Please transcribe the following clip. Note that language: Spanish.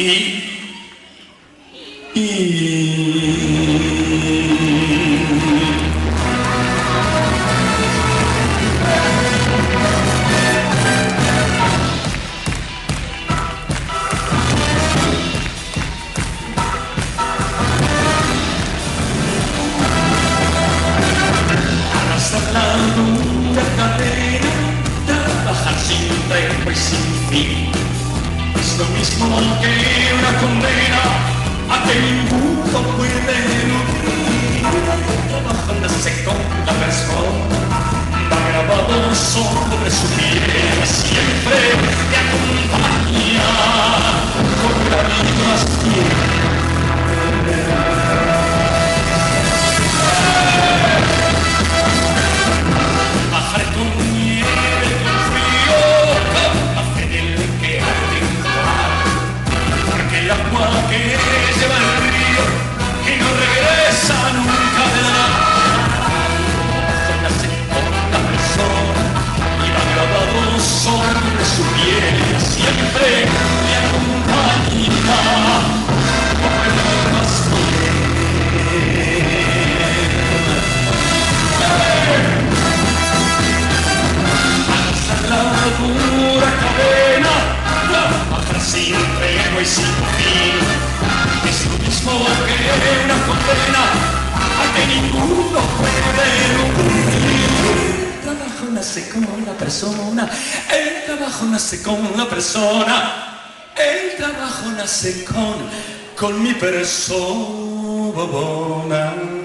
Una cadena, trabajar sin tregua y sin fin. Es lo mismo que una condena a que ninguno puede eludir. El trabajo nace con la persona, va grabado sobre su piel, siempre te acompaña con la misma piel. Que lleva el río y no regresa nunca de nada. Nace con la persona y va grabado sobre su piel, siempre le acompaña por el más alza la dura cadena, trabajar sin tregua y sin fin. Es lo mismo que una condena a que ninguno puede eludir. El trabajo nace con la persona, el trabajo nace con la persona, el trabajo nace con mi persona.